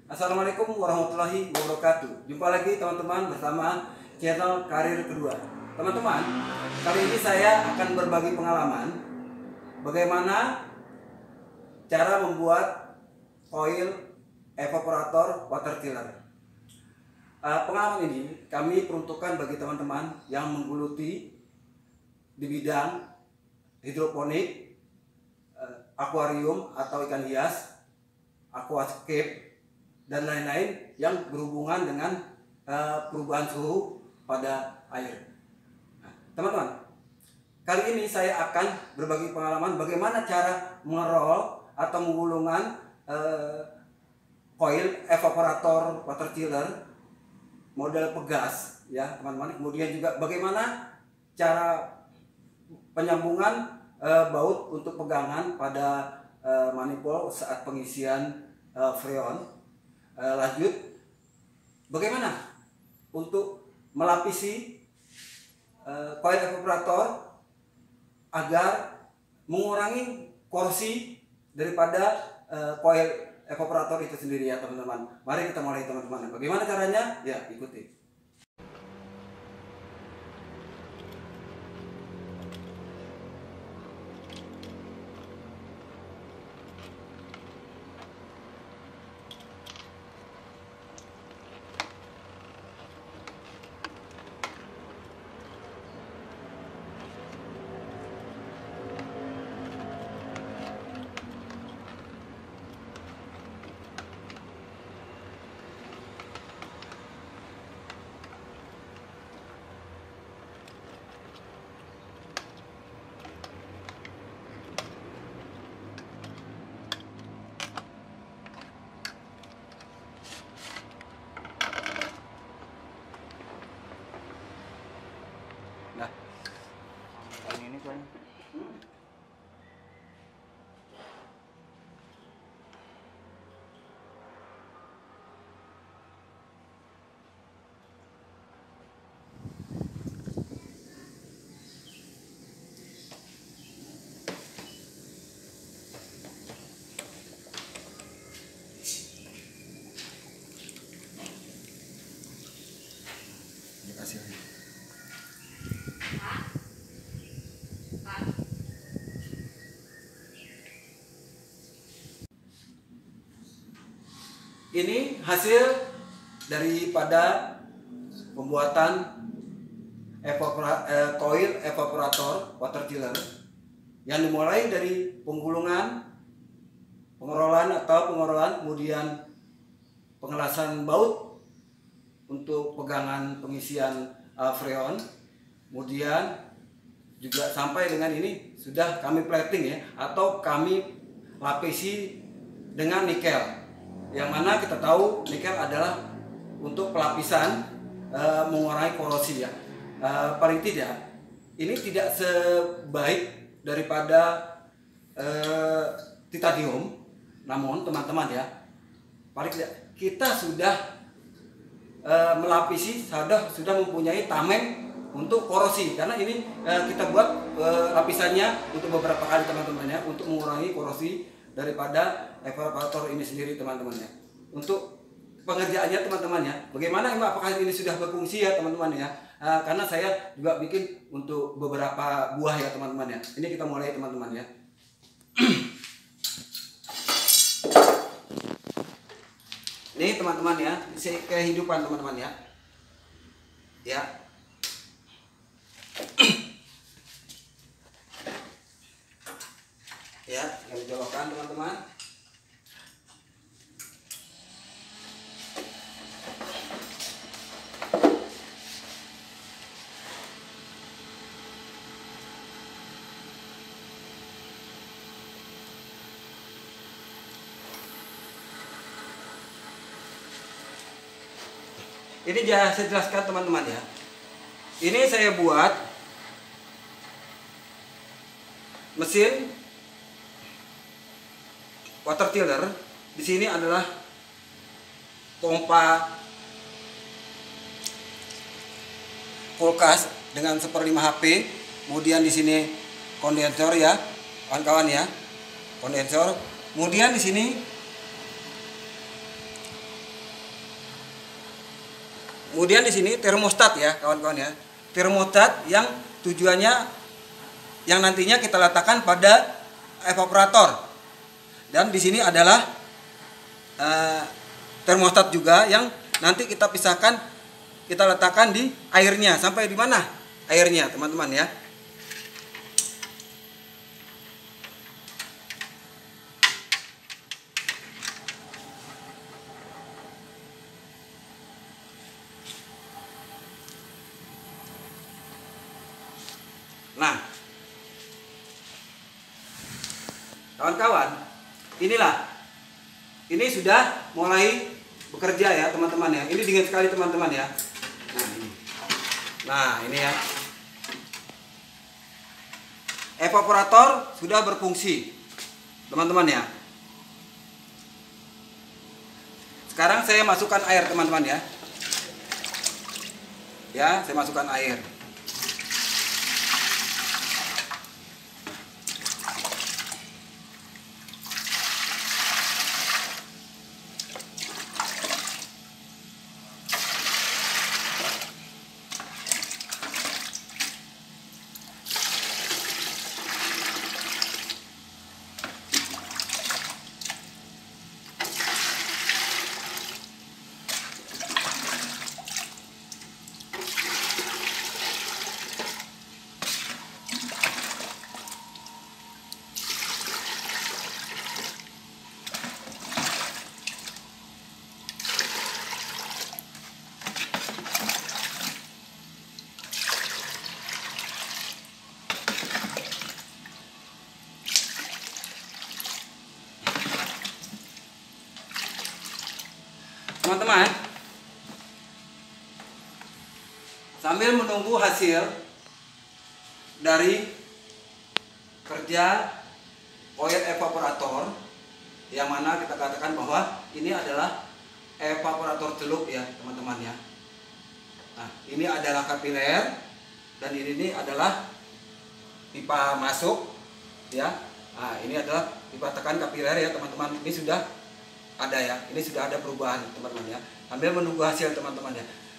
Assalamualaikum warahmatullahi wabarakatuh. Jumpa lagi teman-teman bersama channel Karir Kedua. Teman-teman, kali ini saya akan berbagi pengalaman bagaimana cara membuat coil evaporator water chiller. Pengalaman ini kami peruntukkan bagi teman-teman yang menggeluti di bidang hidroponik, akuarium atau ikan hias, aquascape, dan lain-lain yang berhubungan dengan perubahan suhu pada air. Nah, teman-teman, kali ini saya akan berbagi pengalaman bagaimana cara mengerol atau menggulungan coil evaporator water chiller model pegas, ya teman-teman. Kemudian juga bagaimana cara penyambungan baut untuk pegangan pada manifold saat pengisian freon. Lanjut, bagaimana untuk melapisi coil evaporator agar mengurangi korsi daripada coil evaporator itu sendiri, ya teman-teman. Mari kita mulai teman-teman. Bagaimana caranya? Ya, ikuti. Nah, ini kan dikasih lagi. Ini hasil daripada pembuatan coil evaporator water chiller yang dimulai dari penggulungan, pengerolan, kemudian pengelasan baut untuk pegangan pengisian freon, kemudian juga sampai dengan ini sudah kami plating, ya, atau kami lapisi dengan nikel. Yang mana kita tahu nikel adalah untuk pelapisan mengurangi korosi, ya. Paling tidak ini tidak sebaik daripada titanium, namun teman-teman, ya, paling tidak kita sudah melapisi, sudah mempunyai tameng untuk korosi, karena ini kita buat lapisannya untuk beberapa kali teman-teman, ya, untuk mengurangi korosi daripada evaporator ini sendiri teman-teman, ya. Untuk pengerjaannya teman-teman, ya, bagaimana apakah ini sudah berfungsi, ya teman-teman, ya. Karena saya juga bikin untuk beberapa buah, ya teman-teman, ya. Ini kita mulai teman-teman, ya. Ini teman-teman, ya, kehidupan teman-teman, ya. Ya. Ya, yang dijolokkan teman-teman. Ini saya jelaskan teman-teman, ya. Ini saya buat mesin water chiller. Di sini adalah pompa kulkas dengan 1/5 HP. Kemudian di sini kondensor, ya, kawan-kawan, ya, kondensor. Kemudian di sini Kemudian di sini termostat ya kawan-kawan ya. Termostat yang tujuannya yang nantinya kita letakkan pada evaporator. Dan di sini adalah termostat juga yang nanti kita pisahkan, kita letakkan di airnya. Sampai di mana airnya teman-teman ya. Nah, kawan-kawan, ini sudah mulai bekerja ya teman-teman ya. Ini dingin sekali teman-teman ya. Nah ini ya, evaporator sudah berfungsi teman-teman ya. Sekarang saya masukkan air teman-teman ya. Ya, saya masukkan air. Teman-teman, sambil menunggu hasil dari kerja koil evaporator, yang mana kita katakan bahwa ini adalah evaporator celup ya teman-teman ya. Nah, ini adalah kapiler dan ini adalah pipa masuk ya. Nah, ini adalah pipa tekan kapiler ya teman-teman. Ini sudah ada ya, ini sudah ada perubahan teman-teman ya. Sambil menunggu hasil teman-teman ya.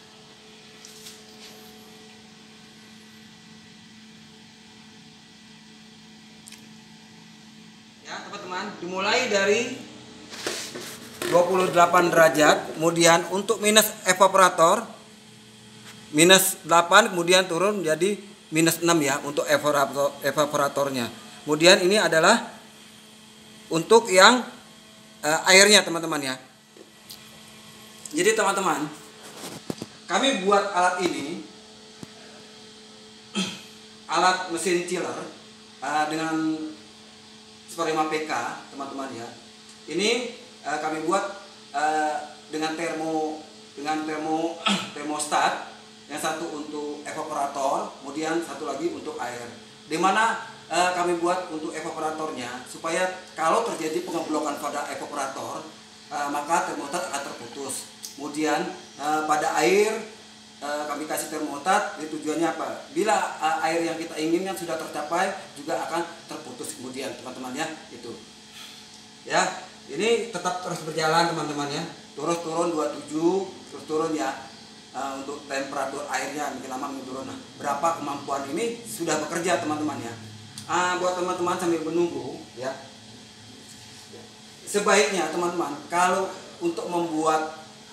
Ya teman-teman, dimulai dari 28 derajat, kemudian untuk minus evaporator minus 8, kemudian turun menjadi minus 6 ya untuk evaporatornya. Kemudian ini adalah untuk yang airnya teman-teman ya. Jadi teman-teman, kami buat alat ini, alat mesin chiller dengan Super 5 PK teman-teman ya. Ini kami buat dengan termostat, yang satu untuk evaporator, kemudian satu lagi untuk air. Dimana kami buat untuk evaporatornya supaya kalau terjadi pengeblokan pada evaporator maka termostat akan terputus. Kemudian pada air kami kasih termostat, tujuannya apa? Bila air yang kita inginkan sudah tercapai juga akan terputus kemudian teman-teman ya, itu. Ya, ini tetap terus berjalan teman-teman ya. Terus turun 27, terus turun ya. Untuk temperatur airnya mungkin lama turun. Nah, berapa kemampuan ini sudah bekerja teman-teman ya. Buat teman-teman sambil menunggu ya, sebaiknya teman-teman kalau untuk membuat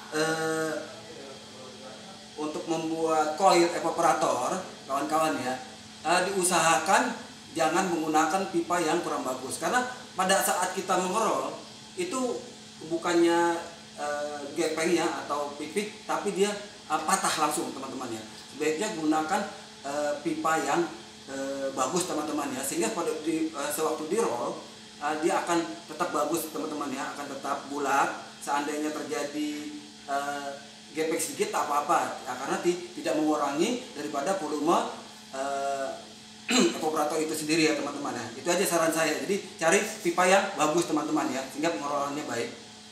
koil evaporator kawan-kawan ya, diusahakan jangan menggunakan pipa yang kurang bagus, karena pada saat kita mengerol itu bukannya gepengnya atau pipik, tapi dia patah langsung teman-teman ya. Sebaiknya gunakan pipa yang bagus teman-teman ya, sehingga pada sewaktu di roll dia akan tetap bagus teman-teman ya, akan tetap bulat. Seandainya terjadi gepeng sedikit tak apa-apa ya, karena tidak mengurangi daripada volume evaporator itu sendiri ya teman-teman ya. Itu aja saran saya. Jadi cari pipa yang bagus teman-teman ya, sehingga pengelolannya baik.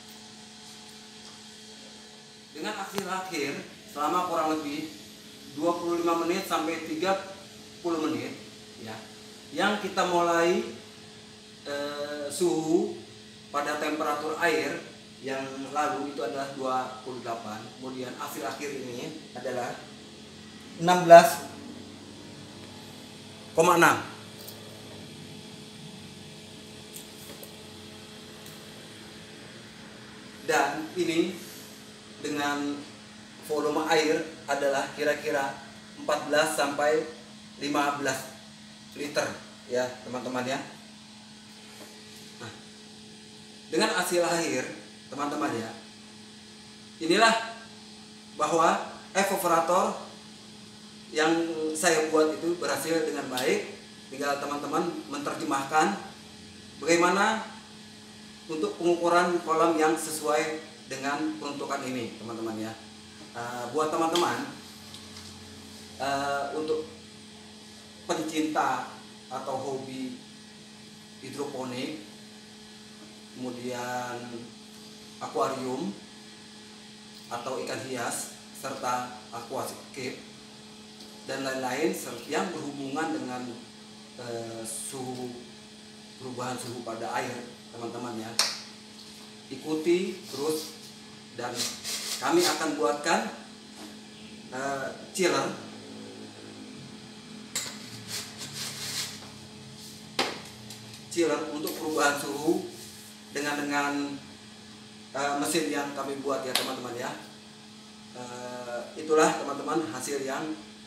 Dengan hasil akhir selama kurang lebih 25 menit sampai 30 menit ya, yang kita mulai suhu pada temperatur air yang lalu itu adalah 28, kemudian akhir ini adalah 16,6. Dan ini dengan volume air adalah kira-kira 14 sampai 15 liter ya teman-teman ya. Nah, dengan hasil akhir teman-teman ya, inilah bahwa evaporator yang saya buat itu berhasil dengan baik. Tinggal teman-teman menerjemahkan bagaimana untuk pengukuran kolam yang sesuai dengan peruntukan ini teman-teman ya. Buat teman-teman untuk pencinta atau hobi hidroponik, kemudian akuarium atau ikan hias, serta aquascape dan lain-lain yang berhubungan dengan perubahan suhu pada air teman-teman ya, ikuti terus dan kami akan buatkan chiller untuk perubahan suhu dengan mesin yang kami buat ya teman-teman ya. Itulah teman-teman hasil yang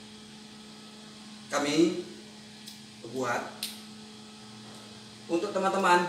kami buat. Untuk teman-teman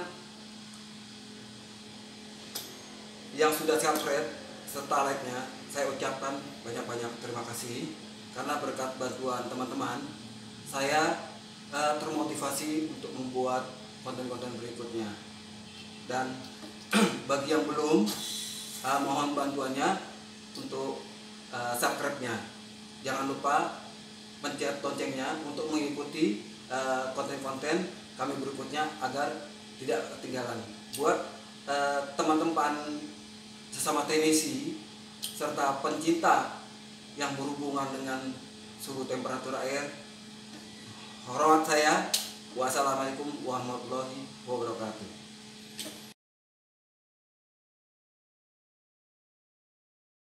yang sudah subscribe serta like-nya, saya ucapkan banyak-banyak terima kasih, karena berkat bantuan teman-teman saya termotivasi untuk membuat konten-konten berikutnya. Dan bagi yang belum, mohon bantuannya untuk subscribe-nya. Jangan lupa pencet loncengnya untuk mengikuti konten-konten kami berikutnya agar tidak ketinggalan. Buat teman-teman sesama teknisi serta pencinta yang berhubungan dengan suhu temperatur air, hormat saya. Wassalamualaikum warahmatullahi wabarakatuh.